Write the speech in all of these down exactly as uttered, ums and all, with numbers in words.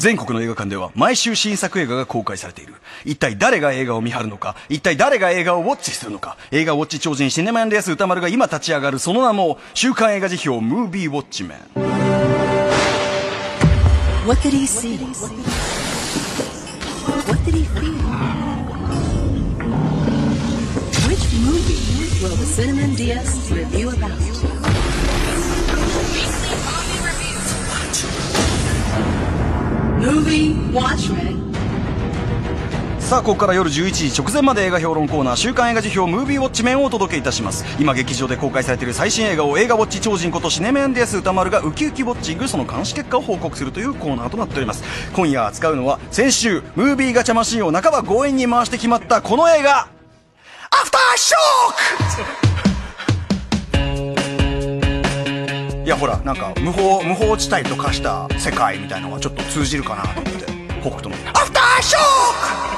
全国の映画館では毎週新作映画が公開されている。一体誰が映画を見張るのか、一体誰が映画をウォッチするのか。映画ウォッチ超人シネマンデス歌丸が今立ち上がる、その名も週刊映画辞表ムービーウォッチメン。 What did he see? What did he feel? Which movie will the Cinnamon D S review about? Movie Watchmen。 さあここから夜じゅういちじ直前まで映画評論コーナー週刊映画辞表ムービーウォッチメンをお届けいたします。今劇場で公開されている最新映画を映画ウォッチ超人ことシネメンデス歌丸がウキウキウォッチング、その監視結果を報告するというコーナーとなっております。今夜扱うのは先週ムービーガチャマシンを半ば強引に回して決まったこの映画アフターショック。いやほらなんか無法無法地帯と化した世界みたいなのがちょっと通じるかなと思って北斗のアフターショック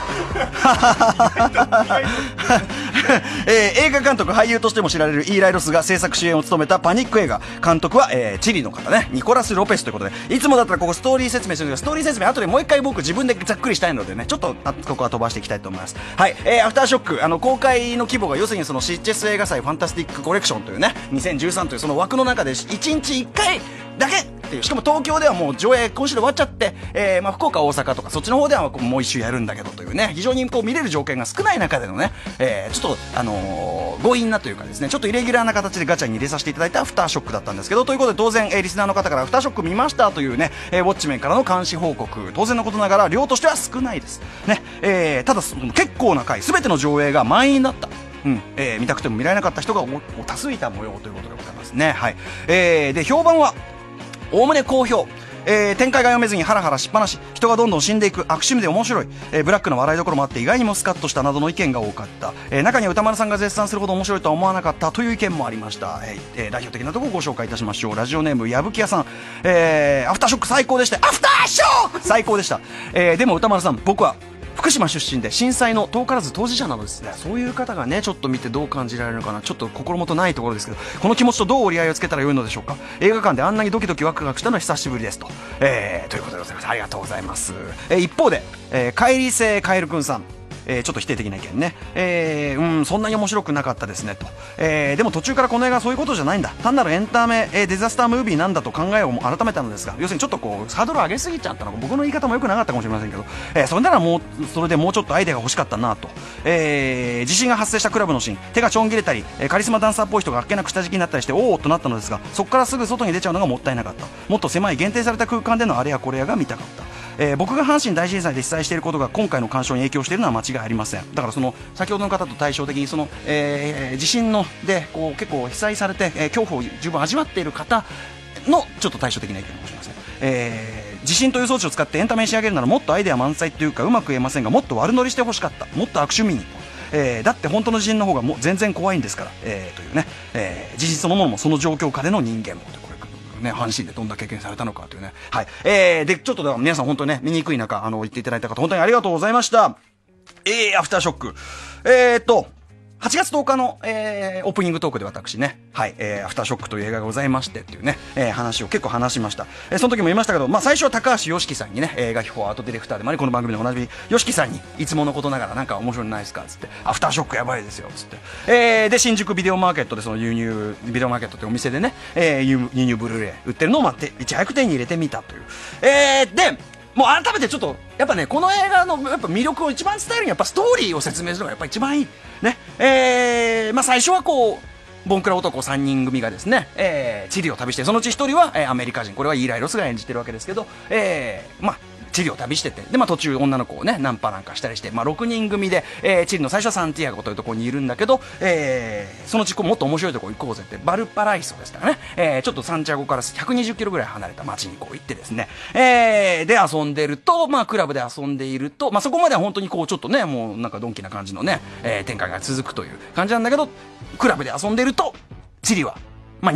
えー、映画監督俳優としても知られるイーライ・ロスが制作主演を務めたパニック映画、監督は、えー、チリの方ね、ニコラス・ロペスということで、いつもだったらここストーリー説明するんですが、ストーリー説明後でもう一回僕自分でざっくりしたいのでね、ちょっとここは飛ばしていきたいと思います。はい、えー、アフターショック、あの公開の規模が要するにそのシッチェス映画祭ファンタスティックコレクションというねにせんじゅうさんというその枠の中でいちにちいっかいだけっていう、しかも東京ではもう上映今週で終わっちゃって、えーまあ、福岡大阪とかそっちの方ではもう一周やるんだけどというね、非常にこう見れる条件が少ない中でのね、えー、ちょっとあのー、強引なというかですね、ちょっとイレギュラーな形でガチャに入れさせていただいたアフターショックだったんですけど、ということで当然、えー、リスナーの方からアフターショック見ましたというね、えー、ウォッチメンからの監視報告、当然のことながら量としては少ないですね、えー、ただ結構な回全ての上映が満員だった。うんえー、見たくても見られなかった人が多数いた模様ということでございますね。はい、えー、で評判はおおむね好評、えー、展開が読めずにハラハラしっぱなし、人がどんどん死んでいく、悪趣味で面白い、えー、ブラックな笑いどころもあって意外にもスカッとしたなどの意見が多かった、えー、中には歌丸さんが絶賛するほど面白いとは思わなかったという意見もありました。えーえー、代表的なところをご紹介いたしましょう。ラジオネームやぶきやさん、えー、アフターショック最高でした。アフターショック最高でした、えー、でも歌丸さん、僕は福島出身で震災の遠からず当事者なのですね。そういう方がねちょっと見てどう感じられるのかな、ちょっと心もとないところですけど、この気持ちとどう折り合いをつけたらよいのでしょうか。映画館であんなにドキドキワクワクしたのは久しぶりですと、えー、ということでございます。ありがとうございます。えー、一方で、えー、帰りせカエルくんさん、えー、ちょっと否定的な意見ね、えー、うんそんなに面白くなかったですねと、えー、でも途中からこの映画はそういうことじゃないんだ、単なるエンタメ、えー、デザスタームービーなんだと考えを改めたのですが、要するにちょっとこうハードル上げすぎちゃったのか、僕の言い方も良くなかったかもしれませんけど、えー、それならもうそれでもうちょっとアイデアが欲しかったなと、えー、地震が発生したクラブのシーン、手がちょん切れたり、えー、カリスマダンサーっぽい人があっけなく下敷きになったりしておおっとなったのですが、そこからすぐ外に出ちゃうのがもったいなかった。もっと狭い限定された空間でのあれやこれやが見たかった。えー、僕が阪神大震災で被災していることが今回の鑑賞に影響しているのは間違いありません。だからその先ほどの方と対照的にその、えー、地震のでこう結構被災されて、えー、恐怖を十分味わっている方のちょっと対照的な意見かもしれません。えー、地震という装置を使ってエンタメに仕上げるならもっとアイデア満載というかうまく言えませんが、もっと悪乗りしてほしかった。もっと悪趣味に、えー、だって本当の地震の方がもう全然怖いんですから、えー、というね、えー、地震そのものもその状況下での人間もね、阪神でどんな経験されたのかというね。はい。えー、で、ちょっとだから皆さん本当にね、見にくい中、あの、言っていただいた方、本当にありがとうございました。えー、アフターショック。えーと、はちがつとおかの、えー、オープニングトークで私ね、はい、えー、アフターショックという映画がございましてっていうね、えー、話を結構話しました。えー、その時も言いましたけど、まあ最初は高橋良樹さんにね、映画秘宝アートディレクターでもあり、この番組のおなじみ、良樹さんに、いつものことながらなんか面白いのないですかつって、アフターショックやばいですよ、つって。えー、で、新宿ビデオマーケットでその輸入、ビデオマーケットってお店でね、えー、輸入ブルーレイ売ってるのを待って、いち早く手に入れてみたという。えー、で、もう改めてちょっとやっぱねこの映画のやっぱ魅力を一番伝えるにはやっぱストーリーを説明するのがやっぱ一番いいね。えー、まあ最初はこうボンクラ男さんにん組がですね、えー、チリを旅して、そのうちひとりは、えー、アメリカ人、これはイーライ・ロスが演じてるわけですけど、えー、まあチリを旅してて、で、まあ途中女の子をね、ナンパなんかしたりして、まあろくにん組で、えー、チリの最初はサンティアゴというところにいるんだけど、えー、そのうちこうもっと面白いところ行こうぜって、バルパライソですからね、えー、ちょっとサンティアゴからひゃくにじゅっキロぐらい離れた街にこう行ってですね、えー、で遊んでると、まあクラブで遊んでいると、まあそこまでは本当にこうちょっとね、もうなんかドンキな感じのね、えー、展開が続くという感じなんだけど、クラブで遊んでると、チリは、まあ日本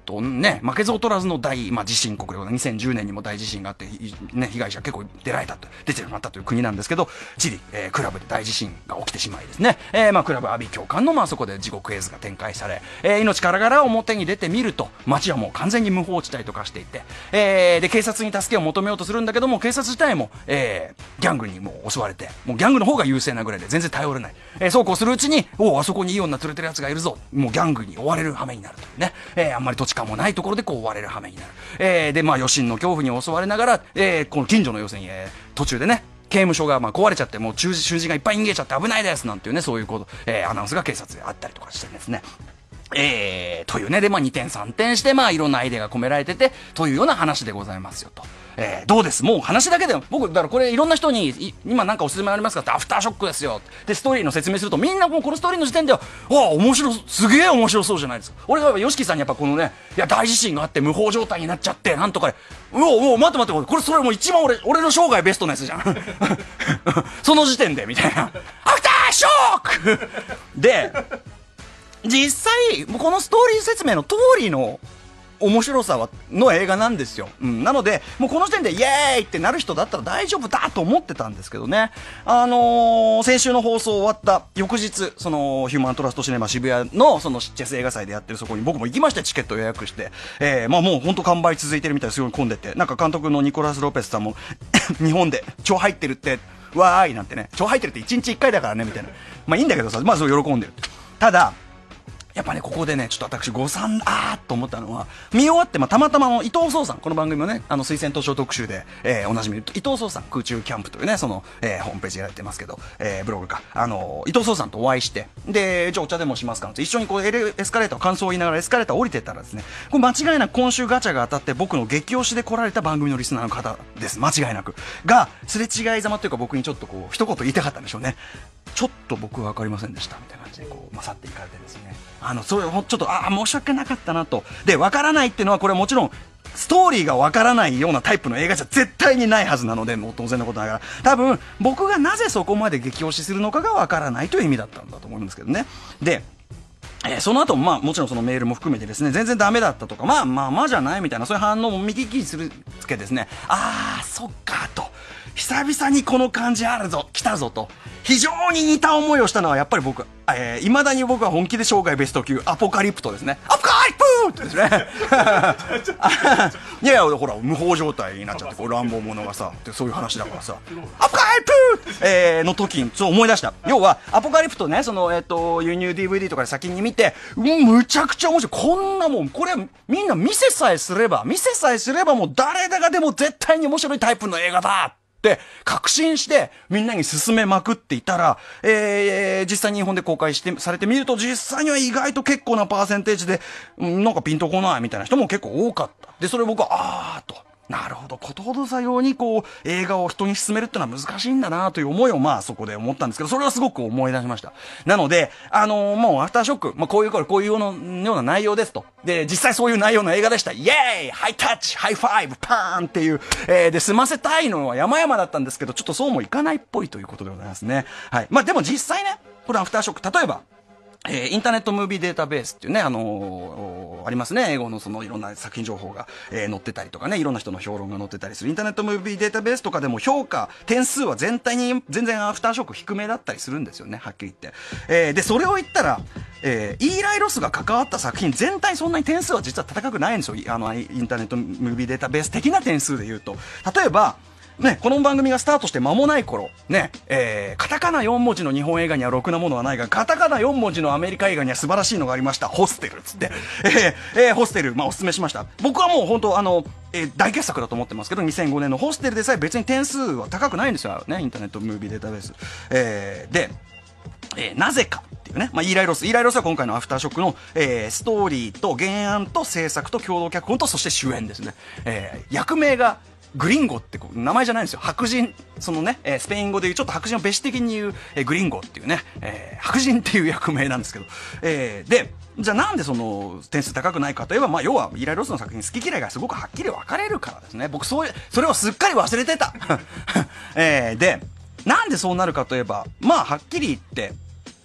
とね、負けず劣らずの大、まあ、地震国でにせんじゅうねんにも大地震があって、ね、被害者結構出られたと、出てしまったという国なんですけど、チリ、えー、クラブで大地震が起きてしまいですね、えー、まあ、クラブ阿鼻教官の、まあ、そこで地獄絵図が展開され、えー、命からがら表に出てみると、街はもう完全に無法地帯と化していて、えー、で、警察に助けを求めようとするんだけども、警察自体も、えー、ギャングにもう襲われて、もうギャングの方が優勢なぐらいで全然頼れない。えー、そうこうするうちに、おお、あそこにいい女連れてるやつがいるぞ。もうギャングに追われる羽目になるというね。えー、あんまり土地勘もないところでこう追われる羽目になる。えー、で、まあ余震の恐怖に襲われながら、えー、この近所の要するに、えー、途中でね、刑務所がまあ壊れちゃって、もう囚人がいっぱい逃げちゃって危ないですなんていうね、そういうこと、えー、アナウンスが警察であったりとかしてですね。えー、というね、で、まあ、にてんさんてんして、まあ、いろんなアイデアが込められてて、というような話でございますよと。えー、どうですもう話だけでも、僕、だからこれいろんな人に、今なんかおすすめありますかって、アフターショックですよ。で、ストーリーの説明すると、みんなもうこのストーリーの時点では、わあ、面白、すげえ面白そうじゃないですか。俺がやっぱ、ヨシキさんにやっぱこのね、いや、大地震があって無法状態になっちゃって、なんとかで、うお、うお、待って待って、これ、それもう一番俺、俺の生涯ベストなやつじゃん。その時点で、みたいな。アフターショックで、実際このストーリー説明の通りの面白さはの映画なんですよ、うん、なのでもうこの時点でイエーイってなる人だったら大丈夫だと思ってたんですけどね、あのー、先週の放送終わった翌日、そのヒューマントラストシネマ渋谷のそのチェス映画祭でやってるそこに僕も行きまして、チケット予約して、えー、まあもう本当完売続いてるみたいですごい混んでて、なんか監督のニコラス・ロペスさんも日本で超入ってるってわーいなんてね、超入ってるっていちにちいっかいだからねみたいな、まあいいんだけどさ、まあそう喜んでる。ただやっぱね、ここでね、ちょっと私、誤算あーっと思ったのは、見終わって、まあ、たまたまの伊藤壮さん、この番組もね、あの、推薦図書特集で、えー、おなじみ、伊藤壮さん、空中キャンプというね、その、えー、ホームページやられてますけど、えー、ブログか、あの、伊藤壮さんとお会いして、で、じゃあお茶でもしますかって、一緒にこうエレ、エスカレーター、感想を言いながらエスカレーター降りてったらですね、これ間違いなく今週ガチャが当たって、僕の激推しで来られた番組のリスナーの方です。間違いなく。が、すれ違いざまというか僕にちょっとこう、一言言いたかったんでしょうね。ちょっと僕は分かりませんでした、みたいな感じで、こう、勝っていかれてですね。あの、それをちょっと、ああ、申し訳なかったなと。で、分からないっていうのは、これはもちろん、ストーリーが分からないようなタイプの映画じゃ絶対にないはずなので、もう当然のことながら、多分、僕がなぜそこまで激推しするのかが分からないという意味だったんだと思うんですけどね。で、えー、その後もまあもちろんそのメールも含めてですね、全然ダメだったとか、まあまあまあじゃないみたいな、そういう反応も見聞きするつけですね、あー、そっかと。久々にこの感じあるぞ、来たぞと。非常に似た思いをしたのはやっぱり僕、えー、未だに僕は本気で生涯ベスト級アポカリプトですね。アポカリプトですね。いやいや、ほら、無法状態になっちゃって、こう乱暴者がさ、そういう話だからさ、アポカリプト、えー、の時にそう思い出した。要は、アポカリプトね、その、えっ、ー、と、輸入 ディーブイディー とかで先に見て、うん、むちゃくちゃ面白い。こんなもん、これ、みんな見せさえすれば、見せさえすればもう誰だがでも絶対に面白いタイプの映画だって確信してみんなに勧めまくっていたら、えー、実際に日本で公開してされてみると実際には意外と結構なパーセンテージで、うん、なんかピンとこないみたいな人も結構多かった。で、それ僕はあーと、なるほど、ことほどさようにこう映画を人に勧めるってのは難しいんだなという思いをまあそこで思ったんですけど、それはすごく思い出しました。なので、あのー、もうアフターショック、まあこういうこれこういうようなような内容ですと。で、実際そういう内容の映画でした。イエーイ、ハイタッチ、ハイファイブ、パーンっていう、えー、で済ませたいのは山々だったんですけど、ちょっとそうもいかないっぽいということでございますね。はい。まあでも実際ね、これアフターショック、例えばえー、インターネットムービーデータベースっていうね、あのー、ありますね。英語のそのいろんな作品情報が、えー、載ってたりとかね、いろんな人の評論が載ってたりする。インターネットムービーデータベースとかでも評価、点数は全体に全然アフターショック低めだったりするんですよね、はっきり言って。えー、で、それを言ったら、えー、イーライ・ロスが関わった作品全体そんなに点数は実は高くないんですよ。あの、インターネットムービーデータベース的な点数で言うと。例えば、ね、この番組がスタートして間もない頃、ね、えー、カタカナよん文字の日本映画にはろくなものはないが、カタカナよん文字のアメリカ映画には素晴らしいのがありました。ホステルつって、えーえー、ホステル、まあ、おすすめしました。僕はもう本当、あの、えー、大傑作だと思ってますけど、にせんごねんのホステルでさえ別に点数は高くないんですよ、ね、インターネットムービーデータベース。えー、で、えー、なぜかっていうね、まあ、イーライ・ロス。イーライ・ロスは今回のアフターショックの、えー、ストーリーと原案と制作と共同脚本とそして主演ですね。えー、役名が、グリンゴってこう名前じゃないんですよ。白人、そのね、えー、スペイン語でいうちょっと白人を別紙的に言う、えー、グリンゴっていうね、えー、白人っていう役名なんですけど、えー、で、じゃあなんでその点数高くないかといえば、まあ要はイーライ・ロスの作品好き嫌いがすごくはっきり分かれるからですね。僕そういう、それをすっかり忘れてた。えー、で、なんでそうなるかといえば、まあはっきり言って、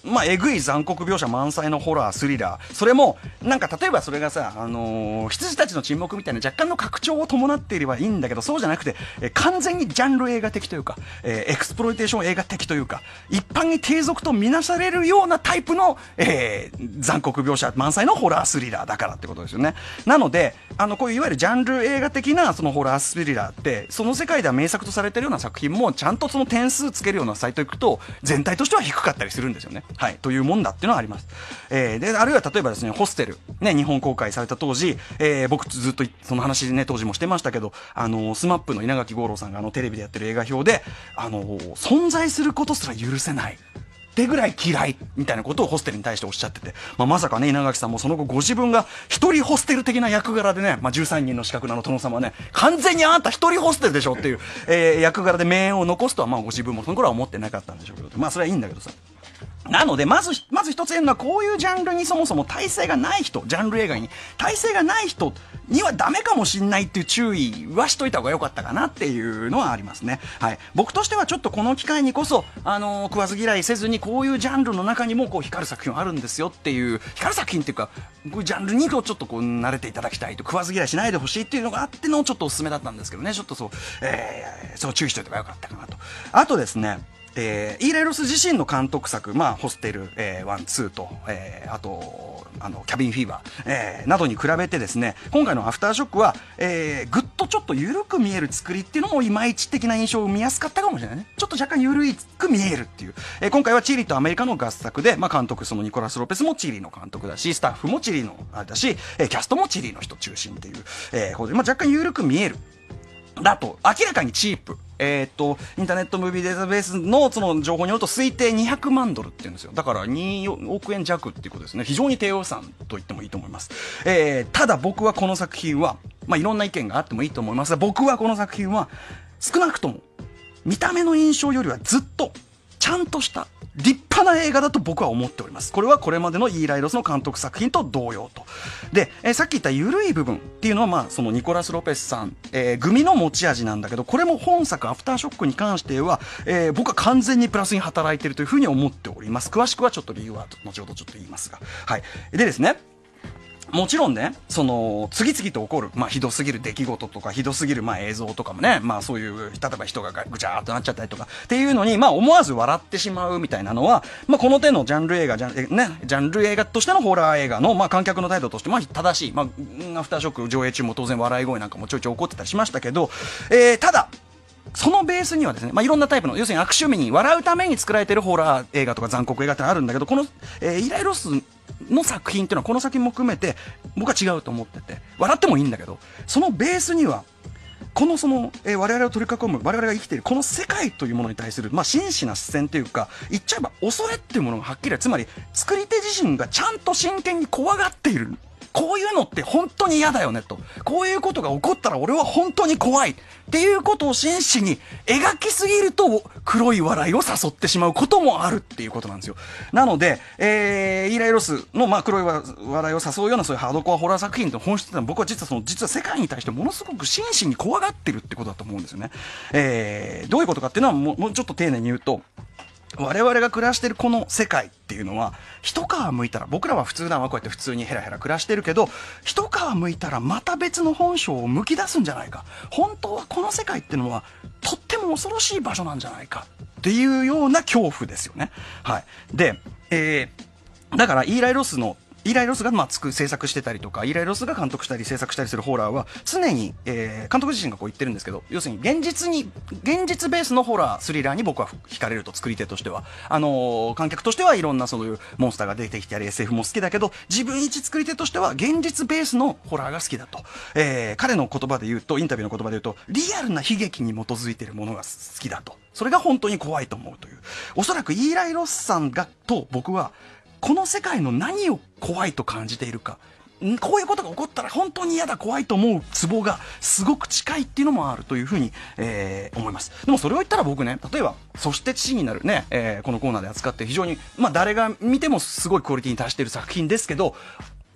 まあ、えぐい残酷描写満載のホラースリラー、それもなんか例えばそれがさ、あのー、羊たちの沈黙みたいな若干の拡張を伴っていればいいんだけど、そうじゃなくて、えー、完全にジャンル映画的というか、えー、エクスプロイテーション映画的というか、一般に低俗とみなされるようなタイプの、えー、残酷描写満載のホラースリラーだからってことですよね。なのであのこういういわゆるジャンル映画的なそのホラースリラーって、その世界では名作とされているような作品もちゃんとその点数つけるようなサイト行くと全体としては低かったりするんですよね。はい、というもんだっていうのはあります。えー、であるいは例えばですね、ホステルね、日本公開された当時、えー、僕ずっとその話ね当時もしてましたけど、あのスマップの稲垣吾郎さんがあのテレビでやってる映画表で、あの存在することすら許せないってぐらい嫌いみたいなことをホステルに対しておっしゃってて、まあ、まさかね稲垣さんもその後ご自分が一人ホステル的な役柄でね、まあ、じゅうさんにんの資格のあの殿様はね、完全にあんた一人ホステルでしょっていう、えー、役柄で名演を残すとはまあご自分もその頃は思ってなかったんでしょうけど、まあそれはいいんだけどさ。なのでまずまず一つ言うのは、こういうジャンルにそもそも耐性がない人、ジャンル映画に耐性がない人にはダメかもしんないっていう注意はしといた方が良かったかなっていうのはありますね。はい、僕としてはちょっとこの機会にこそ、あのー、食わず嫌いせずに、こういうジャンルの中にもこう光る作品あるんですよっていう、光る作品っていうかこういうジャンルにこうちょっとこう慣れていただきたいと、食わず嫌いしないでほしいっていうのがあってのちょっとおすすめだったんですけどね、ちょっとそう、えー、そう注意しといた方が良かったかなと。あとですね、えー、イーライロス自身の監督作、まあ、ホステル、えー、ワン、ツーと、えー、あと、あの、キャビンフィーバー、えー、などに比べてですね、今回のアフターショックは、えー、ぐっとちょっと緩く見える作りっていうのもいまいち的な印象を見やすかったかもしれないね。ちょっと若干緩く見えるっていう。えー、今回はチリとアメリカの合作で、まあ、監督、そのニコラス・ロペスもチリの監督だし、スタッフもチリのあれだし、えー、キャストもチリの人中心っていう、えー、まあ、若干緩く見える。だと、明らかにチープ。えー、っと、インターネットムービーデータベースのその情報によると推定にひゃくまんドルって言うんですよ。だからにおくえん弱っていうことですね。非常に低予算と言ってもいいと思います。えー、ただ僕はこの作品は、まあ、いろんな意見があってもいいと思いますが、僕はこの作品は少なくとも見た目の印象よりはずっとちゃんとした立派な映画だと僕は思っております。これはこれまでのイーライロスの監督作品と同様と。で、えー、さっき言った緩い部分っていうのは、まあ、そのニコラス・ロペスさん、えー、組の持ち味なんだけど、これも本作アフターショックに関しては、えー、僕は完全にプラスに働いているというふうに思っております。詳しくはちょっと理由は後ほどちょっと言いますが。はい。でですね、もちろんね、その、次々と起こる、まあ、ひどすぎる出来事とか、ひどすぎる、まあ、映像とかもね、まあ、そういう、例えば人がぐちゃーっとなっちゃったりとか、っていうのに、まあ、思わず笑ってしまうみたいなのは、まあ、この手のジャンル映画、ジャン、ね、ジャンル映画としてのホラー映画の、まあ、観客の態度として、まあ、正しい。まあ、アフターショック上映中も当然笑い声なんかもちょいちょい起こってたりしましたけど、えー、ただ、そのベースにはですね、まあ、いろんなタイプの、要するに悪趣味に笑うために作られているホラー映画とか残酷映画ってあるんだけど、この、えー、イーライロスの作品っていうのはこの作品も含めて僕は違うと思ってて、笑ってもいいんだけど、そのベースにはこのその、えー、我々を取り囲む我々が生きているこの世界というものに対する、まあ、真摯な視線というか、言っちゃえば恐れっていうものがはっきりある。つまり作り手自身がちゃんと真剣に怖がっている。こういうのって本当に嫌だよねと。こういうことが起こったら俺は本当に怖いっていうことを真摯に描きすぎると黒い笑いを誘ってしまうこともあるっていうことなんですよ。なので、えー、イーライロスのまあ黒い笑いを誘うようなそういうハードコアホラー作品の本質ってのは、僕は実はその実は世界に対してものすごく真摯に怖がってるってことだと思うんですよね。えー、どういうことかっていうのはもう、もうちょっと丁寧に言うと、我々が暮らしているこの世界っていうのは一皮むいたら、僕らは普通だわ、こうやって普通にヘラヘラ暮らしてるけど、一皮むいたらまた別の本性をむき出すんじゃないか、本当はこの世界っていうのはとっても恐ろしい場所なんじゃないかっていうような恐怖ですよね。はい。で、えー、だからイーライロスのイーライロスがまあつく制作してたりとか、イーライロスが監督したり制作したりするホラーは常に、えー、監督自身がこう言ってるんですけど、要するに現実に現実ベースのホラースリラーに僕は惹かれると。作り手としては、あのー、観客としてはいろんなそういうモンスターが出てきたり エスエフ も好きだけど、自分一作り手としては現実ベースのホラーが好きだと。えー、彼の言葉で言うと、インタビューの言葉で言うと、リアルな悲劇に基づいているものが好きだと。それが本当に怖いと思うという。おそらくイーライロスさんがと僕はこの世界の何を怖いと感じているか、こういうことが起こったら本当に嫌だ、怖いと思うツボがすごく近いっていうのもあるというふうに、えー、思います。でもそれを言ったら僕ね、例えばそして父になるね、えー、このコーナーで扱って非常に、まあ誰が見てもすごいクオリティに達している作品ですけど、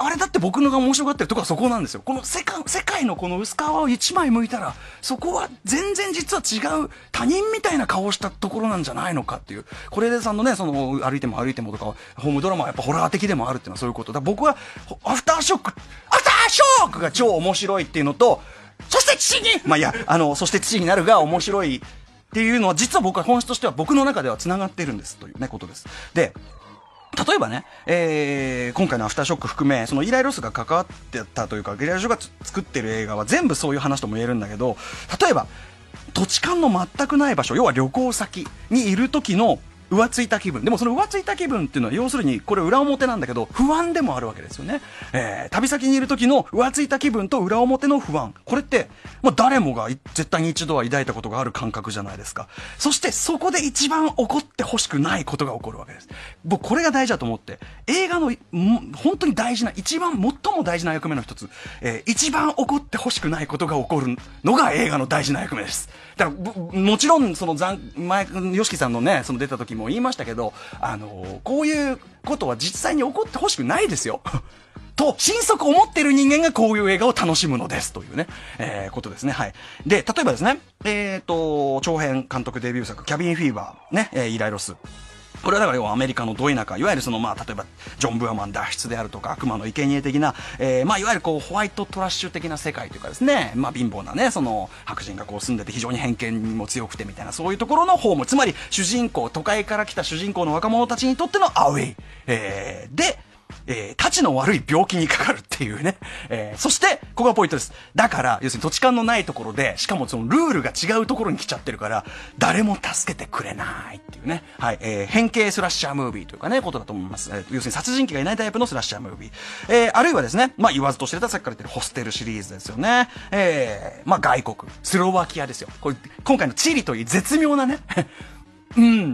あれだって僕のが面白がってるとこはそこなんですよ。この世界、世界のこの薄皮を一枚剥いたら、そこは全然実は違う他人みたいな顔をしたところなんじゃないのかっていう。是枝さんのね、その歩いても歩いてもとか、ホームドラマはやっぱホラー的でもあるっていうのはそういうことだ。僕は、アフターショック、アフターショックが超面白いっていうのと、そして父にまあいや、あの、そして父になるが面白いっていうのは、実は僕は本質としては僕の中では繋がっているんですというね、ことです。で、例えばね、えー、今回のアフターショック含め、そのイーライ・ロスが関わってたというか、イーライ・ロスが作ってる映画は全部そういう話とも言えるんだけど、例えば、土地勘の全くない場所、要は旅行先にいる時の浮ついた気分。でもその浮ついた気分っていうのは要するにこれ裏表なんだけど不安でもあるわけですよね。えー、旅先にいる時の浮ついた気分と裏表の不安。これって、まあ、誰もが絶対に一度は抱いたことがある感覚じゃないですか。そしてそこで一番起こってほしくないことが起こるわけです。僕これが大事だと思って、映画の本当に大事な、一番最も大事な役目の一つ、えー、一番起こってほしくないことが起こるのが映画の大事な役目です。だからもちろんその前、ヨシキさんのね、その出た時も言いましたけど、あのー、こういうことは実際に起こってほしくないですよと心底思っている人間がこういう映画を楽しむのですというね、えー、ことですね。はい。で、例えばですね、えっと長編監督デビュー作キャビンフィーバーね、えー、イーライ・ロス、これはだから要はアメリカのど田舎、いわゆるそのまあ例えばジョン・ブアマン脱出であるとか悪魔の生贄的な、えー、まあいわゆるこうホワイトトラッシュ的な世界というかですね、まあ貧乏なね、その白人がこう住んでて非常に偏見も強くてみたいな、そういうところのホーム、つまり主人公、都会から来た主人公の若者たちにとってのアウェイ、えー、でえー、たちの悪い病気にかかるっていうね。えー、そして、ここがポイントです。だから、要するに土地勘のないところで、しかもそのルールが違うところに来ちゃってるから、誰も助けてくれないっていうね。はい、えー、変形スラッシャームービーというかね、ことだと思います。えー、要するに殺人鬼がいないタイプのスラッシャームービー。えー、あるいはですね、まあ言わずと知れたさっきから言ってるホステルシリーズですよね。えー、まあ外国、スロバキアですよ。これ、今回のチリという絶妙なね、うん、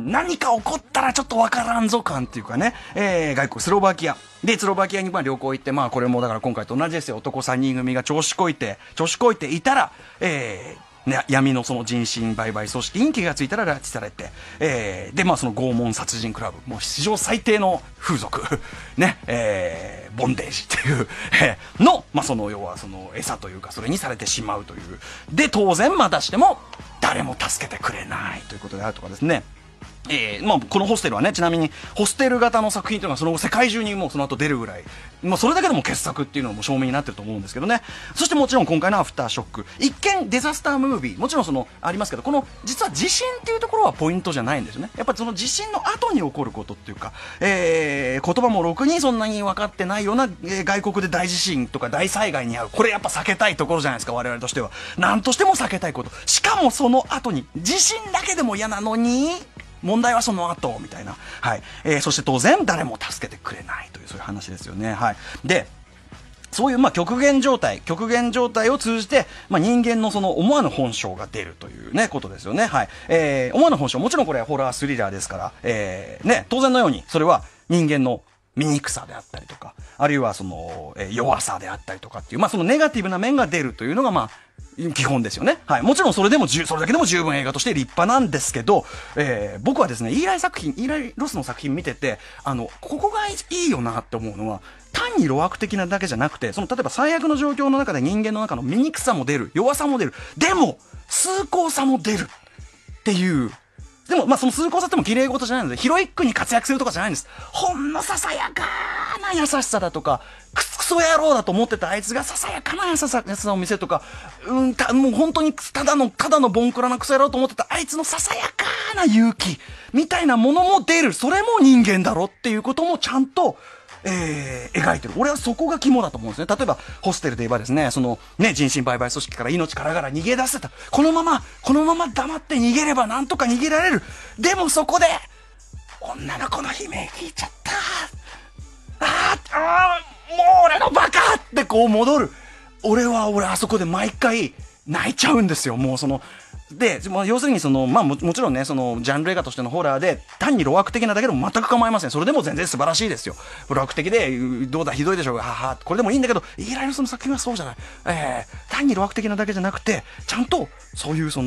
何か起こったらちょっとわからんぞ感っていうかね、えー、外国スロバキアで、スロバキアにまあ旅行行って、まあこれもだから今回と同じですよ。男さんにん組が調子こいて調子こいていたら、えーね、闇のその人身売買組織に気がついたら拉致されて、えー、でまあその拷問殺人クラブ、もう史上最低の風俗ね、えー、ボンデージっていう、えー、のまあその要はその餌というかそれにされてしまうという、で当然またしても誰も助けてくれないということであるとかですね。えー、まあこのホステルはね、ちなみにホステル型の作品というのがその後世界中にもうその後出るぐらい、まあそれだけでも傑作っていうのも証明になってると思うんですけどね。そしてもちろん今回のアフターショック、一見デザスタームービー、もちろんそのありますけど、この実は地震っていうところはポイントじゃないんですよね。やっぱりその地震の後に起こることっていうか、えー、言葉もろくにそんなに分かってないような、えー、外国で大地震とか大災害に遭う、これやっぱ避けたいところじゃないですか、我々としては。何としても避けたいこと、しかもその後に地震だけでも嫌なのに問題はその後みたいな、はい、えー、そして当然誰も助けてくれないというそういう話ですよね。はい。で、そういうまあ極限状態、極限状態を通じて、まあ、人間のその思わぬ本性が出るというねことですよね。はい。えー、思わぬ本性、もちろんこれはホラースリラーですから、えー、ね当然のようにそれは人間の醜さであったりとか、あるいはその、えー、弱さであったりとかっていう、まあそのネガティブな面が出るというのがまあ基本ですよね。はい。もちろんそれでもじゅそれだけでも十分映画として立派なんですけど、えー、僕はですね、イーライ作品、イーライロスの作品見てて、あの、ここがいいよなって思うのは、単に路悪的なだけじゃなくて、その、例えば最悪の状況の中で人間の中の醜さも出る、弱さも出る、でも、崇高さも出るっていう、でも、まあ、その崇高さっても綺麗事じゃないので、ヒロイックに活躍するとかじゃないんです。ほんのささやかな優しさだとか、クソ野郎だと思ってたあいつがささやかな優しさを見せるとか、うんた、もう本当にただの、ただのボンクラなクソ野郎と思ってたあいつのささやかな勇気、みたいなものも出る。それも人間だろっていうこともちゃんと、えー、描いてる。俺はそこが肝だと思うんですね。例えば、ホステルで言えばですね、その、ね、人身売買組織から命からがら逃げ出せた。このまま、このまま黙って逃げればなんとか逃げられる。でもそこで、女の子の悲鳴聞いちゃった。あー、あー、もう俺のバカってこう戻る。俺は俺あそこで毎回泣いちゃうんですよ。もうその、で、要するにその、まあも、もちろんね、その、ジャンル映画としてのホラーで、単に路悪的なだけでも全く構いません。それでも全然素晴らしいですよ。路悪的で、どうだ、ひどいでしょうが、はは、これでもいいんだけど、イーライロスの作品はそうじゃない。えー、単に路悪的なだけじゃなくて、ちゃんと、そういうその、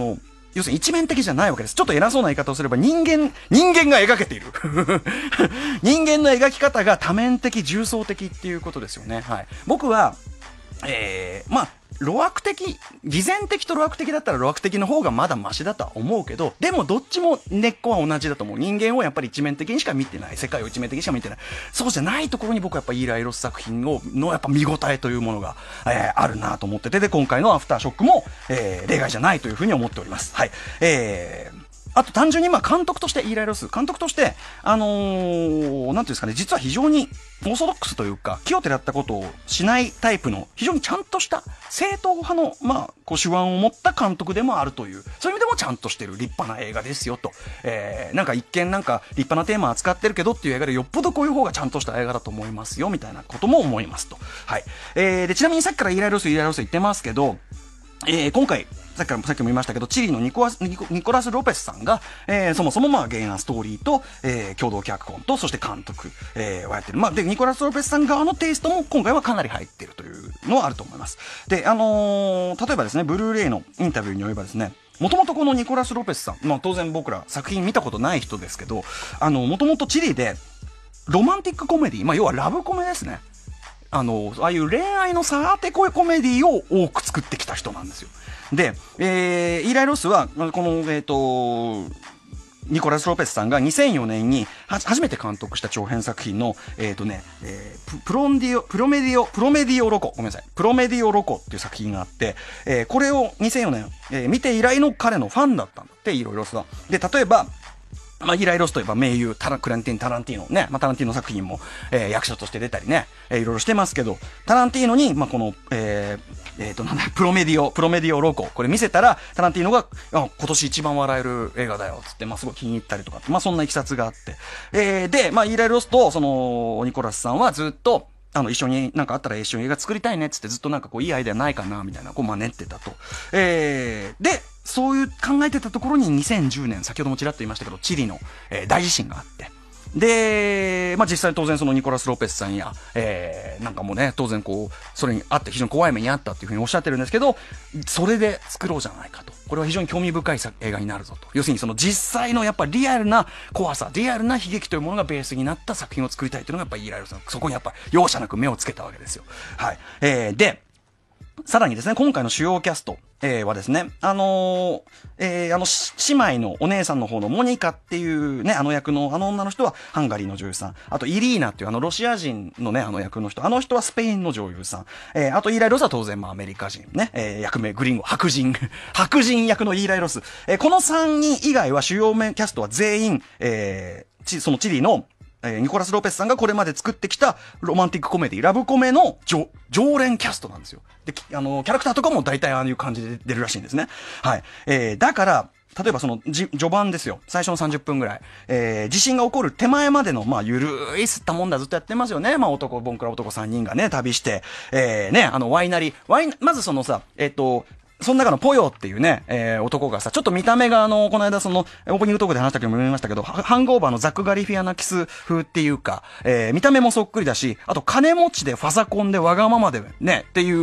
要するに一面的じゃないわけです。ちょっと偉そうな言い方をすれば人間、人間が描けている。人間の描き方が多面的、重層的っていうことですよね。はい。僕は、えー、まあ、路悪的、偽善的と路悪的だったら路悪的の方がまだマシだとは思うけど、でもどっちも根っこは同じだと思う。人間をやっぱり一面的にしか見てない。世界を一面的にしか見てない。そうじゃないところに僕はやっぱイーライ・ロス作品をのやっぱ見応えというものが、えー、あるなと思ってて、で、今回のアフターショックも、えー、例外じゃないというふうに思っております。はい。えー、あと単純にまあ監督として、イーライ・ロス、監督として、あのー、なんていうんですかね、実は非常にオーソドックスというか、気をてらったことをしないタイプの、非常にちゃんとした正統派の、まあ、こう手腕を持った監督でもあるという、そういう意味でもちゃんとしてる立派な映画ですよと。えー、なんか一見なんか立派なテーマ扱ってるけどっていう映画でよっぽどこういう方がちゃんとした映画だと思いますよ、みたいなことも思いますと。はい。えー、で、ちなみにさっきからイーライ・ロス、イーライ・ロス言ってますけど、えー、今回、さっきからもさっきも言いましたけど、チリのニコラス、ニコ、ニコラス・ロペスさんが、えー、そもそもまあ原案ストーリーと、えー、共同脚本と、そして監督、えー、をやってる。まあ、で、ニコラス・ロペスさん側のテイストも今回はかなり入っているというのはあると思います。で、あのー、例えばですね、ブルーレイのインタビューによればですね、もともとこのニコラス・ロペスさん、まあ当然僕ら作品見たことない人ですけど、あの、もともとチリで、ロマンティックコメディ、まあ要はラブコメですね。あの、ああいう恋愛のさーてこいコメディを多く作ってきた人なんですよ。で、えー、イーライ・ロスは、この、えっと、ニコラス・ロペスさんがにせんよねんには初めて監督した長編作品の、えっとね、えー、プロンディオ、プロメディオ、プロメディオロコ、ごめんなさい、プロメディオロコっていう作品があって、えー、これをにせんよねん、えー、見て以来の彼のファンだったんだって、イーライ・ロスは。で、例えば、まあ、イーライ・ロスといえば名優、タラ、クランティン、タランティーノね、まあ、タランティーノ作品も、えー、役者として出たりね、えー、いろいろしてますけど、タランティーノに、まあ、この、えー、えーと、なんだ、プロメディオ、プロメディオロコ、これ見せたら、タランティーノが、あ、今年一番笑える映画だよ、つって、まあ、すごい気に入ったりとか、まあ、そんな経緯があって、えー、で、まあ、イーライ・ロスと、その、ニコラスさんはずっと、あの、一緒になんかあったら一緒に映画作りたいねっつってずっとなんかこういいアイデアないかなみたいなこう真似ってたと。えー、で、そういう考えてたところににせんじゅうねん、先ほどもちらっと言いましたけど、チリの、えー、大地震があって、で、まあ、実際当然そのニコラス・ロペスさんや、えー、なんかもね、当然こう、それにあって非常に怖い目にあったっていうふうにおっしゃってるんですけど、それで作ろうじゃないかと。これは非常に興味深い映画になるぞと。要するにその実際のやっぱリアルな怖さ、リアルな悲劇というものがベースになった作品を作りたいというのがやっぱりイーライ・ロスさん、そこにやっぱ容赦なく目をつけたわけですよ。はい。えー、で、さらにですね、今回の主要キャスト、えー、はですね、あのー、えー、あの、姉妹のお姉さんの方のモニカっていうね、あの役の、あの女の人はハンガリーの女優さん。あと、イリーナっていうあのロシア人のね、あの役の人。あの人はスペインの女優さん。えー、あと、イーライ・ロスは当然、まあ、アメリカ人。ね、えー、役名、グリンゴ、白人。白人役のイーライ・ロス。えー、このさんにん以外は主要メンキャストは全員、えー、ち、そのチリの、えー、ニコラス・ロペスさんがこれまで作ってきたロマンティックコメディ、ラブコメの常、常連キャストなんですよ。で、あの、キャラクターとかも大体ああいう感じで出るらしいんですね。はい。えー、だから、例えばその、じ、序盤ですよ。最初のさんじゅっぷんぐらい。えー、地震が起こる手前までの、まあ、ゆるい吸ったもんだずっとやってますよね。まあ、男、ボンクラ男さんにんがね、旅して、えー、ね、あの、ワイナリー、ワイナ、まずそのさ、えっと、その中のポヨっていうね、えー、男がさ、ちょっと見た目があの、この間その、オープニングトークで話したけども言いましたけど、ハングオーバーのザック・ガリフィアナキス風っていうか、えー、見た目もそっくりだし、あと金持ちでファサコンでわがままでね、っていう、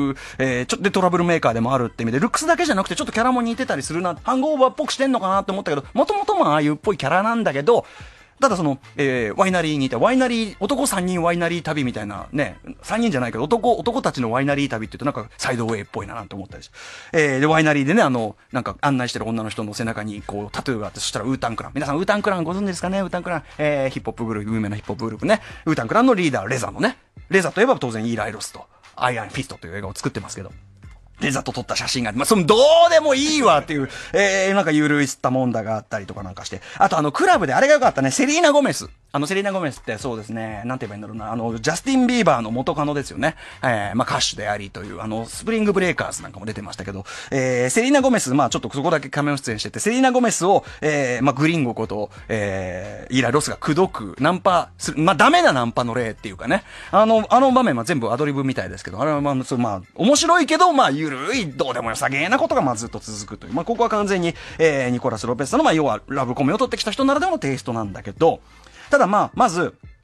えー、ちょっとでトラブルメーカーでもあるって意味で、ルックスだけじゃなくてちょっとキャラも似てたりするな、ハングオーバーっぽくしてんのかなって思ったけど、もともとまあああいうっぽいキャラなんだけど、ただその、えー、ワイナリーにいて、ワイナリー、男さんにんワイナリー旅みたいな、ね、さんにんじゃないけど、男、男たちのワイナリー旅って言うとなんかサイドウェイっぽいななんて思ったりして。えー、で、ワイナリーでね、あの、なんか案内してる女の人の背中にこう、タトゥーがあって、そしたらウータンクラン。皆さんウータンクランご存知ですかね？ウータンクラン。えー、ヒップホップグループ、有名なヒップホップグループね。ウータンクランのリーダー、レザのね。レザといえば当然イーライ・ロスと、アイアンフィストという映画を作ってますけど。レザと撮った写真があって、まあ、その、どうでもいいわっていう、えー、なんかゆるい吸ったもんだがあったりとかなんかして。あとあの、クラブであれがよかったね、セリーナ・ゴメス。あの、セリーナ・ゴメスってそうですね、なんて言えばいいんだろうな、あの、ジャスティン・ビーバーの元カノですよね。えー、まあ、歌手でありという、あの、スプリング・ブレイカーズなんかも出てましたけど、えー、セリーナ・ゴメス、まあ、ちょっとそこだけ仮面出演してて、セリーナ・ゴメスを、えー、まあ、グリンゴこと、えー、イーライ・ロスが口説く、ナンパする、まあ、ダメなナンパの例っていうかね、あの、あの場面は全部アドリブみたいですけど、あれはまあ、そう、まあ、面白いけど、まあ、ゆるい、どうでもよさげなことがまあずっと続くという。まあ、ここは完全に、えー、ニコラス・ロペスさんの、まあ、要は、ラブコメを取ってきた人ならでものテイストなんだけど、ただまあ、まず、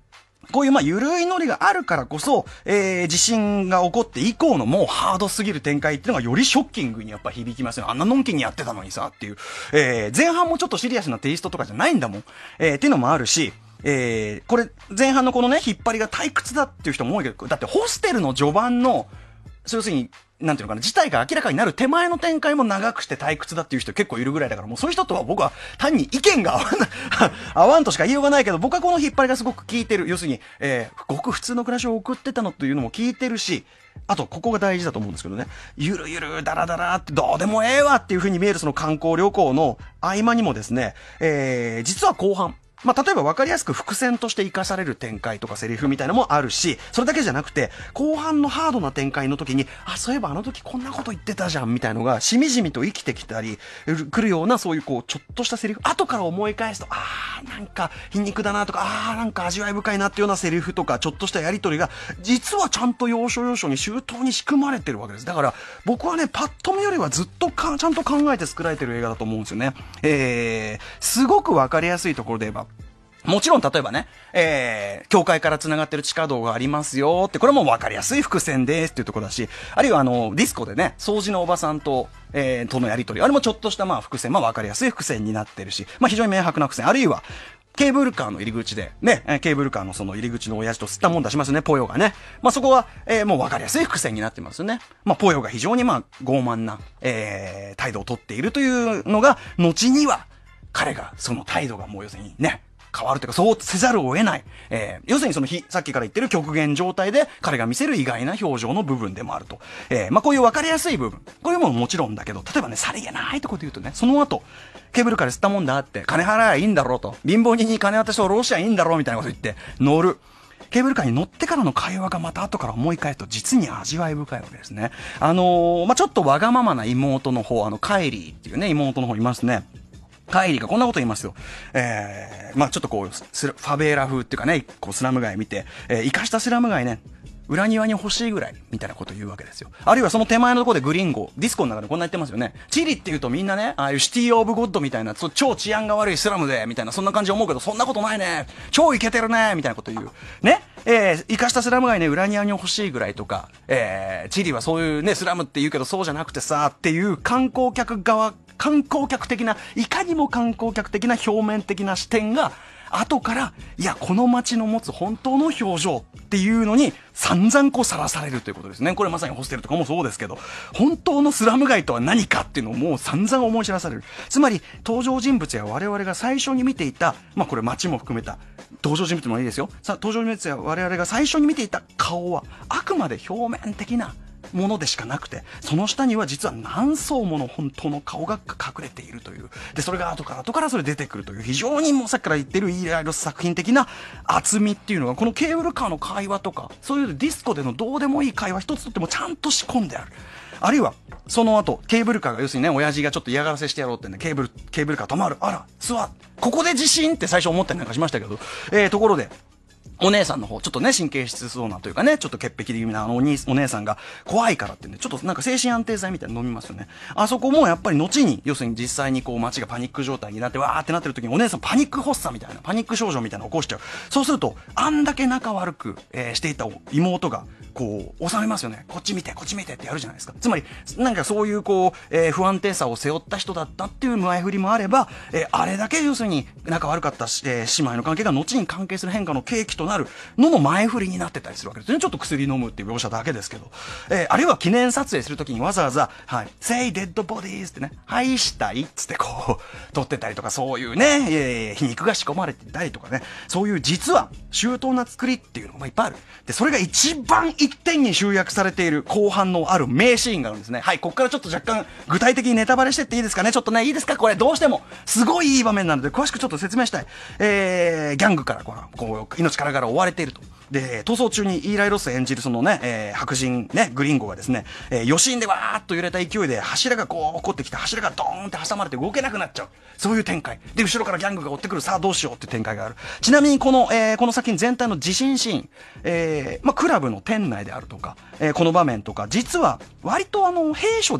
こういうまあ緩いノリがあるからこそ、えー、地震が起こって以降のもうハードすぎる展開っていうのがよりショッキングにやっぱ響きますよ。あんなのんきにやってたのにさっていう。えー、前半もちょっとシリアスなテイストとかじゃないんだもん。えー、っていうのもあるし、えー、これ前半のこのね、引っ張りが退屈だっていう人も多いけど、だってホステルの序盤の、要するに、なんていうのかな、事態が明らかになる手前の展開も長くして退屈だっていう人結構いるぐらいだから、もうそういう人とは僕は単に意見が合わない合わんとしか言いようがないけど、僕はこの引っ張りがすごく効いてる。要するに、えー、ごく普通の暮らしを送ってたのというのも効いてるし、あと、ここが大事だと思うんですけどね。ゆるゆる、だらだらって、どうでもええわっていう風に見えるその観光旅行の合間にもですね、えー、実は後半、まあ、例えば分かりやすく伏線として活かされる展開とかセリフみたいなのもあるし、それだけじゃなくて、後半のハードな展開の時に、あ、そういえばあの時こんなこと言ってたじゃんみたいのが、しみじみと生きてきたり、来るようなそういうこう、ちょっとしたセリフ、後から思い返すと、あー、なんか皮肉だなとか、あー、なんか味わい深いなっていうようなセリフとか、ちょっとしたやりとりが、実はちゃんと要所要所に周到に仕組まれてるわけです。だから、僕はね、パッと見よりはずっとか、ちゃんと考えて作られてる映画だと思うんですよね。えー、すごく分かりやすいところで言えば、もちろん例えばね、えー、教会から繋がってる地下道がありますよって、これも分かりやすい伏線ですっていうところだし、あるいはあの、ディスコでね、掃除のおばさんと、えー、とのやりとり、あれもちょっとしたまあ伏線、まあ分かりやすい伏線になってるし、まあ非常に明白な伏線、あるいは、ケーブルカーの入り口で、ね、ケーブルカーのその入り口の親父と吸ったもん出しますね、ポヨがね。まあそこは、えー、もう分かりやすい伏線になってますよね。まあポヨが非常にまあ傲慢な、えー、態度をとっているというのが、後には、彼が、その態度がもう要するにね、変わるというか、そうせざるを得ない。えー、要するにその日、さっきから言ってる極限状態で彼が見せる意外な表情の部分でもあると。えー、まあ、こういう分かりやすい部分。こういうものももちろんだけど、例えばね、さりげないとこで言うとね、その後、ケーブルカーで吸ったもんだって、金払えばいいんだろうと。貧乏人に金渡して下ろしゃいいんだろうみたいなこと言って、乗る。ケーブルカーに乗ってからの会話がまた後から思い返すと実に味わい深いわけですね。あのー、まあ、ちょっとわがままな妹の方、あの、カイリーっていうね、妹の方いますね。カイリーがこんなこと言いますよ。えー、まあちょっとこう、ファベーラ風っていうかね、こうスラム街見て、えー、生かしたスラム街ね、裏庭に欲しいぐらい、みたいなことを言うわけですよ。あるいはその手前のところでグリンゴ、ディスコの中でこんな言ってますよね。チリって言うとみんなね、ああいうシティオブゴッドみたいな、超治安が悪いスラムで、みたいな、そんな感じ思うけど、そんなことないね。超イケてるね、みたいなこと言う。ね。えー、生かしたスラム街ね、裏庭に欲しいぐらいとか、えー、チリはそういうね、スラムって言うけど、そうじゃなくてさ、っていう観光客側、観光客的な、いかにも観光客的な表面的な視点が、後から、いや、この街の持つ本当の表情っていうのに散々こうさらされるということですね。これまさにホステルとかもそうですけど、本当のスラム街とは何かっていうのをもう散々思い知らされる。つまり、登場人物や我々が最初に見ていた、まあこれ街も含めた、登場人物もいいですよ。さあ、登場人物や我々が最初に見ていた顔は、あくまで表面的な、ものでしかなくて、その下には実は何層もの本当の顔が隠れているという。で、それが後から後からそれ出てくるという、非常にもうさっきから言ってるイーライロス作品的な厚みっていうのが、このケーブルカーの会話とか、そういうディスコでのどうでもいい会話一つとってもちゃんと仕込んである。あるいは、その後、ケーブルカーが要するにね、親父がちょっと嫌がらせしてやろうってね、ケーブル、ケーブルカー止まる。あら、座っ。ここで地震って最初思ったりなんかしましたけど、えー、ところで、お姉さんの方、ちょっとね、神経質そうなというかね、ちょっと潔癖気味なあのお兄、お姉さんが怖いからってね、ちょっとなんか精神安定剤みたいなの飲みますよね。あそこもやっぱり後に、要するに実際にこう街がパニック状態になって、わーってなってる時にお姉さんパニック発作みたいな、パニック症状みたいなのを起こしちゃう。そうすると、あんだけ仲悪く、えー、していた妹が、こう、収めますよね。こっち見て、こっち見てってやるじゃないですか。つまり、なんかそういうこう、えー、不安定さを背負った人だったっていう前振りもあれば、えー、あれだけ要するに仲悪かった、えー、姉妹の関係が後に関係する変化の契機となるのの前振りになってたりするわけですね。ちょっと薬飲むっていう描写だけですけど。えー、あるいは記念撮影するときにわざわざ、はい、say dead bodies ってね、はいしたいっつってこう、撮ってたりとか、そういうね、えー、皮肉が仕込まれてたりとかね、そういう実は周到な作りっていうのがいっぱいある。で、それが一番一点に集約されている後半のある名シーンがあるんですね。はい、ここからちょっと若干具体的にネタバレしてっていいですかね。ちょっとね、いいですかこれどうしても。すごいいい場面なので、詳しくちょっと説明したい。えー、ギャングからこう、こう命からがら追われていると。で、逃走中にイーライ・ロス演じるそのね、えー、白人ね、グリンゴがですね、えー、余震でわーっと揺れた勢いで柱がこう起こってきて、柱がドーンって挟まれて動けなくなっちゃう。そういう展開。で、後ろからギャングが追ってくる。さあどうしようっていう展開がある。ちなみにこの、えー、この作品全体の地震シーン、えー、まあ、クラブの店内であるとか、えー、この場面とか、実は割とあの、兵所で、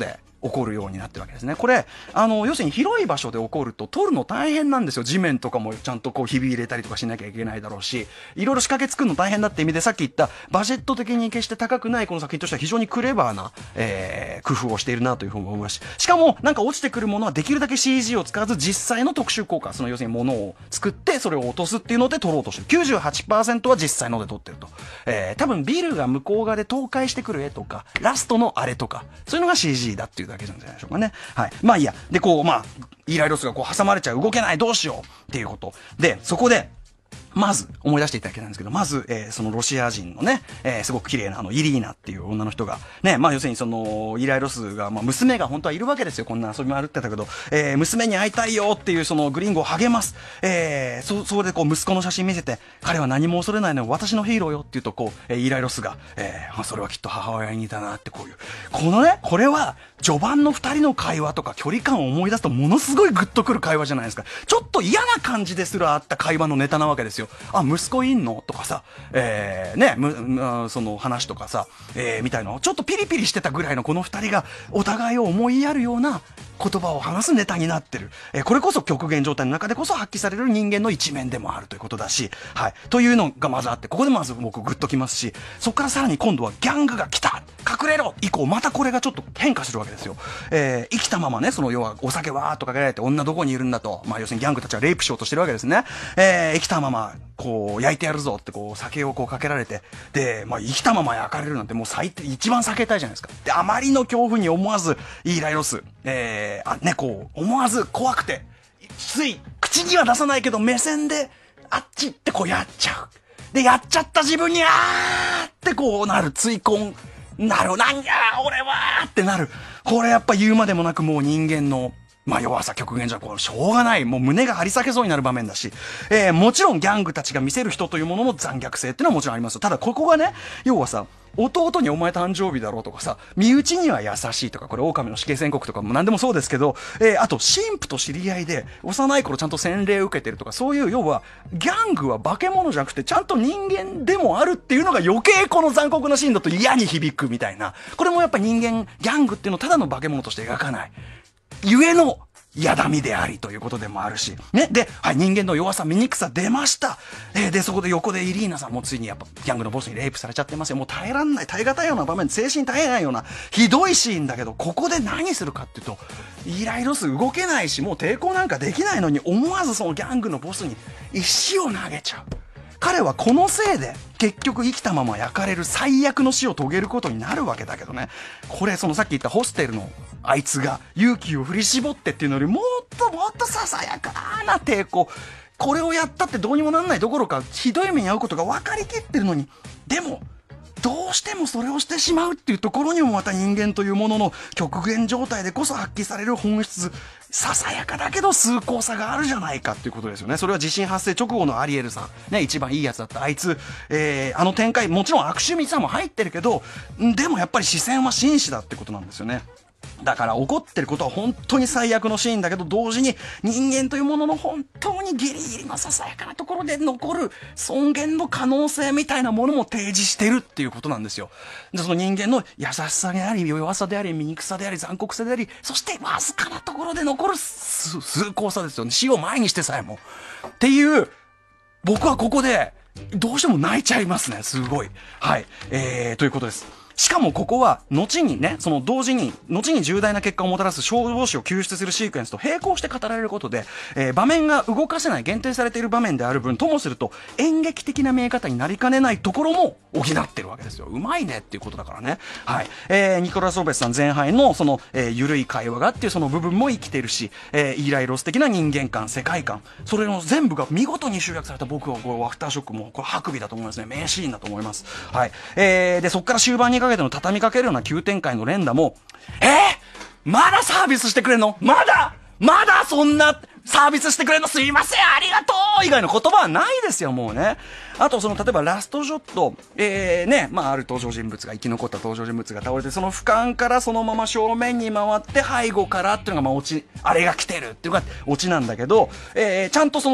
起こるようになってるわけですね。これ、あの、要するに広い場所で起こると、取るの大変なんですよ。地面とかもちゃんとこう、ひび入れたりとかしなきゃいけないだろうし、いろいろ仕掛け作るの大変だって意味で、さっき言った、バジェット的に決して高くないこの作品としては非常にクレバーな、えー、工夫をしているなというふうに思いますし、しかも、なんか落ちてくるものはできるだけ シージー を使わず、実際の特殊効果、その要するに物を作って、それを落とすっていうので撮ろうとしてる。きゅうじゅうはちパーセント は実際ので撮ってると。えー、多分ビルが向こう側で倒壊してくる絵とか、ラストのあれとか、そういうのが シージー だっていうだけなんじゃないでしょうかね。はい。まあいいや。で、こう、まあ、イーライロスがこう挟まれちゃう、動けない、どうしようっていうこと。で、そこで、まず、思い出していただきたいんですけど、まず、えー、そのロシア人のね、えー、すごく綺麗なあの、イリーナっていう女の人が、ね、まあ要するにその、イーライロスが、まあ娘が本当はいるわけですよ。こんな遊び回ってたけど、えー、娘に会いたいよっていうそのグリンゴを励ます。えー、そ、そこでこう、息子の写真見せて、彼は何も恐れないのよ、私のヒーローよって言うと、こう、えー、イーライロスが、えー、まあそれはきっと母親に似たなってこういう。このね、これは、序盤の二人の会話とか距離感を思い出すとものすごいグッとくる会話じゃないですか。ちょっと嫌な感じですらあった会話のネタなわけですよ。あ、息子いんのとかさ、えー、ね、む、む、その話とかさ、えー、みたいな、ちょっとピリピリしてたぐらいのこの二人がお互いを思いやるような言葉を話すネタになってる。えー、これこそ極限状態の中でこそ発揮される人間の一面でもあるということだし、はい。というのがまずあって、ここでまず僕グッときますし、そこからさらに今度はギャングが来た隠れろ以降、またこれがちょっと変化するわけですよ。えー、生きたままね、その要はお酒わーっとかけられて女どこにいるんだと、まあ要するにギャングたちはレイプしようとしてるわけですね。えー、生きたまま、こう、焼いてやるぞってこう、酒をこうかけられて、で、まあ生きたまま焼かれるなんてもう最低、一番避けたいじゃないですか。で、あまりの恐怖に思わず、イーライロス、えー、あ、ね、こう、思わず怖くて、つい、口には出さないけど目線で、あっちってこうやっちゃう。で、やっちゃった自分に、あーってこうなる、追婚、なる、なんや俺はってなる。これやっぱ言うまでもなくもう人間の、まあ弱さ極限じゃ、これしょうがない。もう胸が張り裂けそうになる場面だし、えー、もちろんギャングたちが見せる人というものの残虐性っていうのはもちろんありますよ。ただここがね、要はさ、弟にお前誕生日だろうとかさ、身内には優しいとか、これ狼の死刑宣告とかも何でもそうですけど、えー、あと神父と知り合いで幼い頃ちゃんと洗礼を受けてるとか、そういう要はギャングは化け物じゃなくてちゃんと人間でもあるっていうのが余計この残酷なシーンだと嫌に響くみたいな。これもやっぱ人間、ギャングっていうのをただの化け物として描かない。ゆえの、やだみでありということでもあるし。ね。で、はい、人間の弱さ、醜さ出ました。えー、で、そこで横でイリーナさんもついにやっぱギャングのボスにレイプされちゃってますよ。もう耐えらんない、耐え難いような場面、精神耐えないような、ひどいシーンだけど、ここで何するかっていうと、イライロス動けないし、もう抵抗なんかできないのに、思わずそのギャングのボスに石を投げちゃう。彼はこのせいで結局生きたまま焼かれる最悪の死を遂げることになるわけだけどね。これそのさっき言ったホステルのあいつが勇気を振り絞ってっていうのよりもっともっとささやかな抵抗。これをやったってどうにもなんないどころかひどい目に遭うことが分かりきってるのに、でもどうしてもそれをしてしまうっていうところにもまた人間というものの極限状態でこそ発揮される本質、ささやかだけど崇高さがあるじゃないかっていうことですよね。それは地震発生直後のアリエルさん、ね、一番いいやつだったあいつ、えー、あの展開、もちろん悪趣味さも入ってるけど、でもやっぱり視線は真摯だってことなんですよね。だから怒ってることは本当に最悪のシーンだけど、同時に人間というものの本当にギリギリのささやかなところで残る尊厳の可能性みたいなものも提示してるっていうことなんですよ。で、その人間の優しさであり弱さであり醜さであり残酷さであり、そしてわずかなところで残る崇高さですよね。死を前にしてさえもっていう、僕はここでどうしても泣いちゃいますね。すごい。はい、えー、ということです。しかもここは後にね、その同時に後に重大な結果をもたらす消防士を救出するシークエンスと並行して語られることで、えー、場面が動かせない限定されている場面である分ともすると演劇的な見え方になりかねないところも補ってるわけですよ。うまいねっていうことだからね。はい、えー、ニコラス・ロペスさん前輩のその、えー、緩い会話がっていうその部分も生きてるし、えー、イーライロス的な人間観、世界観、それの全部が見事に集約された、僕はこうアフターショックもこれハクビだと思いますね。名シーンだと思います。はい、えー、でそこから終盤にかけての畳みかけるような急展開の連打も、えー、まだサービスしてくれんの？まだまだそんなサービスしてくれんの？すいません、ありがとう以外の言葉はないですよ、もうね。あとその例えばラストショット、えー、ね、まあある登場人物が生き残った登場人物が倒れて、その俯瞰からそのまま正面に回って背後からっていうのがまあオチ、あれが来てるっていうのがオチなんだけど、えー、ちゃんとその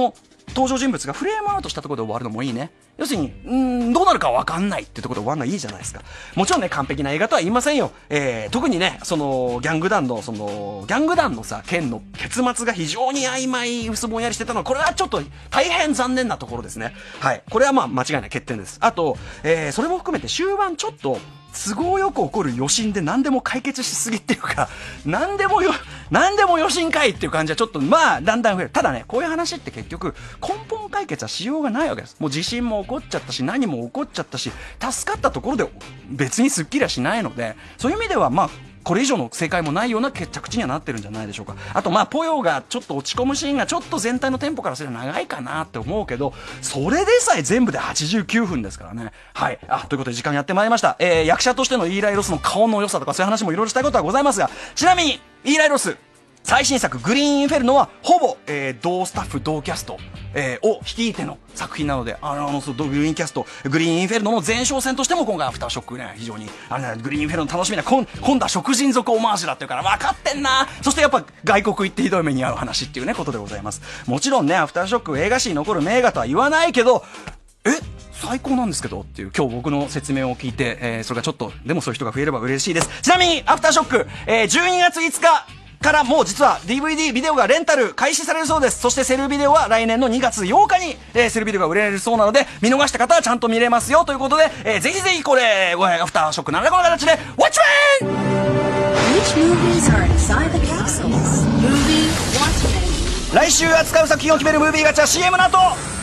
登場人物がフレームアウトしたところで終わるのもいいね。要するに、うーん、どうなるかわかんないってところで終わるのはいいじゃないですか。もちろんね、完璧な映画とは言いませんよ。えー、特にね、その、ギャング団の、その、ギャング団のさ、剣の結末が非常に曖昧、薄ぼんやりしてたのは、これはちょっと大変残念なところですね。はい。これはまあ、間違いない欠点です。あと、えー、それも含めて終盤ちょっと、都合よく起こる余震で何でも解決しすぎっていうか、何でもよ、何でも余震かいっていう感じはちょっと、まあ、だんだん増える。ただね、こういう話って結局、根本解決はしようがないわけです。もう地震も起こっちゃったし、何も起こっちゃったし、助かったところで別にスッキリはしないので、そういう意味では、まあ、これ以上の正解もないような決着地にはなってるんじゃないでしょうか。あとまあポヨがちょっと落ち込むシーンがちょっと全体のテンポからすれば長いかなって思うけど、それでさえ全部ではちじゅうきゅうふんですからね。はい。あ、ということで時間やってまいりました。えー、役者としてのイーライ・ロスの顔の良さとかそういう話もいろいろしたいことはございますが、ちなみにイーライ・ロス最新作グリーンインフェルノはほぼ、えー、同スタッフ同キャスト、えー、を率いての作品なので、あの、あのグリーンキャストグリーンインフェルノの前哨戦としても今回アフターショックね、非常にあれね、グリーンインフェルノ楽しみな、今今度は食人族オマージュだっていうから分かってんな。そしてやっぱ外国行ってひどい目に遭う話っていうねことでございます。もちろんね、アフターショック映画史に残る名画とは言わないけど、え最高なんですけどっていう今日僕の説明を聞いて、えー、それがちょっとでもそういう人が増えれば嬉しいです。ちなみにアフターショック、えー、じゅうにがついつかからもう実は ディーブイディー ビデオがレンタル開始されるそうです。そしてセルビデオは来年のにがつようかに、えー、セルビデオが売れるそうなので、見逃した方はちゃんと見れますよということで、えー、ぜひぜひこれアフターショックなんらかの形でウォッチメン Which movies are inside the capsules? Movie Watchmen. 来週扱う作品を決めるムービーガチャ シーエム の後